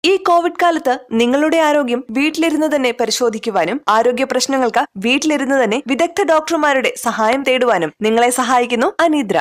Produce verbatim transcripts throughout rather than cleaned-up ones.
ഈ കോവിഡ് കാലത്ത് നിങ്ങളുടെ ആരോഗ്യം വീട്ടിലിരുന്ന് തന്നെ പരിശോധിക്കുവാനും ആരോഗ്യ പ്രശ്നങ്ങൾക്ക് വീട്ടിലിരുന്ന് തന്നെ വിദഗ്ധ ഡോക്ടർമാരുടെ സഹായം തേടുവാനും നിങ്ങളെ സഹായിക്കുന്നു അനിദ്ര.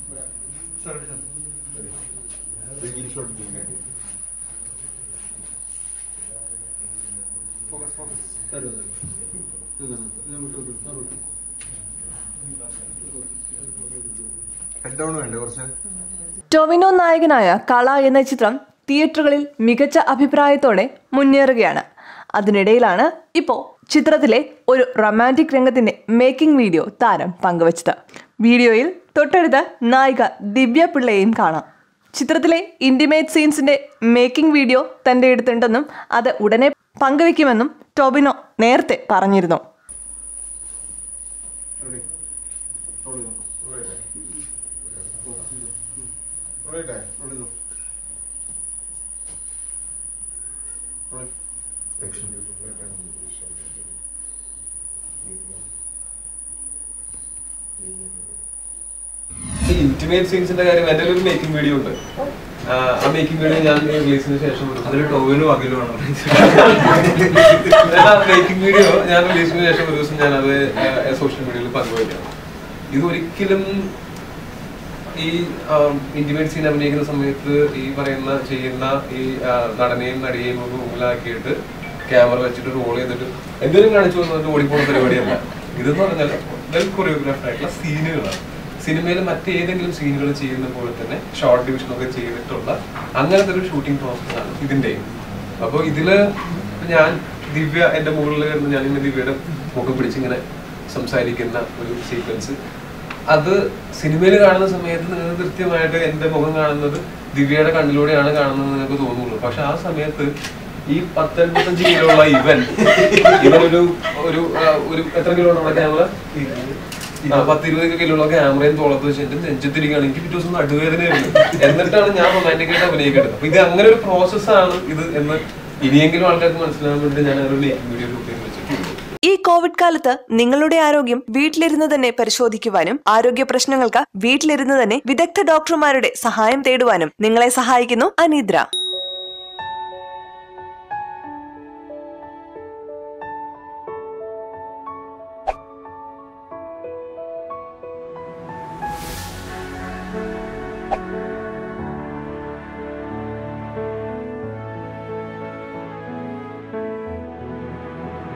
ടൊവിനോ നായകനായ കള എന്ന ചിത്രം തിയേറ്ററുകളിൽ മികച്ച അഭിപ്രായത്തോടെ മുന്നേറുകയാണ്. അതിനിടയിലാണ് ഇപ്പോൾ ചിത്രത്തിലെ ഒരു റൊമാൻറ്റിക് രംഗത്തിന്റെ മേക്കിംഗ് വീഡിയോ താരം പങ്കുവച്ചത്. വീഡിയോയിൽ തൊട്ടടുത്ത നായിക ദിവ്യ പിള്ളയെയും കാണാം. ചിത്രത്തിലെ ഇന്റിമേറ്റ് സീൻസിന്റെ മേക്കിംഗ് വീഡിയോ തന്റെ അടുത്തുണ്ടെന്നും അത് ഉടനെ പങ്കുവെക്കുമെന്നും ടൊവിനോ നേരത്തെ പറഞ്ഞിരുന്നു. ഇന്റിമേറ്റ് സീൻസിന്റെ കാര്യം എന്റെ ഒരു മേക്കിംഗ് വീഡിയോ ഉണ്ട്. ആ മേക്കിംഗ് വീഡിയോ ഞാൻ റിലീസിന് ശേഷം അതിൽ ടൊവിനോ അഖിലുമാണ് മേക്കിംഗ് വീഡിയോ ഞാൻ റിലീസിന് ശേഷം ഒരു ദിവസം ഞാൻ അത് സോഷ്യൽ മീഡിയയിൽ പങ്കുവയ്ക്കാം. ഇത് ഒരിക്കലും ഈ ഇന്റിമേറ്റ് സീൻ അഭിനയിക്കുന്ന സമയത്ത് ഈ പറയുന്ന ചെയ്യുന്ന ഈ നടനെയും നടിയെയും ഒക്കെ മുമ്പിലാക്കിയിട്ട് ക്യാമറ വെച്ചിട്ട് റോൾ ചെയ്തിട്ട് എന്തെങ്കിലും കാണിച്ചു വന്നിട്ട് ഓടിപ്പോണ പരിപാടിയല്ല. ഇതെന്ന് പറഞ്ഞാൽ വെൽ കൊറിയോഗ്രാഫ്ഡ് ആയിട്ടുള്ള സീനുകളാണ്. സിനിമയിൽ മറ്റേതെങ്കിലും സീനുകൾ ചെയ്യുന്ന പോലെ തന്നെ ഷോർട്ട് ഡിവിഷൻ ഒക്കെ ചെയ്തിട്ടുള്ള അങ്ങനത്തെ ഒരു ഷൂട്ടിംഗ് പ്രോസസ്സാണ് ഇതിൻ്റെയും. അപ്പോൾ ഇതില് ഞാൻ ദിവ്യ എൻ്റെ മുകളിൽ കിടന്ന് ഞാൻ ഇങ്ങനെ ദിവ്യയുടെ മുഖം പിടിച്ചിങ്ങനെ സംസാരിക്കുന്ന ഒരു സീക്വൻസ്, അത് സിനിമയിൽ കാണുന്ന സമയത്ത് നിങ്ങൾക്ക് കൃത്യമായിട്ട് എൻ്റെ മുഖം കാണുന്നത് ദിവ്യയുടെ കണ്ണിലൂടെയാണ് കാണുന്നത് നിങ്ങൾക്ക് തോന്നുള്ളൂ. പക്ഷെ ആ സമയത്ത് ഈ പത്തൊൻപത്തഞ്ച് കിലോ ഉള്ള ഇവൻ ഇവനൊരു ഒരു ഒരു എത്ര കിലോ ഉള്ള ക്യാമറ പത്തിരുപത് കിലോ ഉള്ള ക്യാമറയും തോളത്ത് വെച്ച് എന്റെ നെഞ്ചത്തിരിക്കുകയാണ്. എനിക്ക് പിറ്റേ ദിവസം നടുവേദനയായിരുന്നു. എന്നിട്ടാണ് ഞാൻ റൊമാൻറ്റിക്കായിട്ട് അഭിനയിക്കേണ്ടത്. അപ്പൊ ഇത് അങ്ങനെ ഒരു പ്രോസസ്സാണ് ഇത് എന്ന് ഇനിയെങ്കിലും ആൾക്കാർക്ക് മനസ്സിലാകാൻ വേണ്ടി ഞാൻ ഒരു വീഡിയോ ഷൂട്ട് ചെയ്ത് വെച്ചിട്ടുണ്ട്. ഈ കോവിഡ് കാലത്ത് നിങ്ങളുടെ ആരോഗ്യം വീട്ടിലിരുന്ന് തന്നെ പരിശോധിക്കുവാനും ആരോഗ്യ പ്രശ്നങ്ങൾക്ക് വീട്ടിലിരുന്ന് തന്നെ വിദഗ്ധ ഡോക്ടർമാരുടെ സഹായം തേടുവാനും നിങ്ങളെ സഹായിക്കുന്നു അനിദ്ര.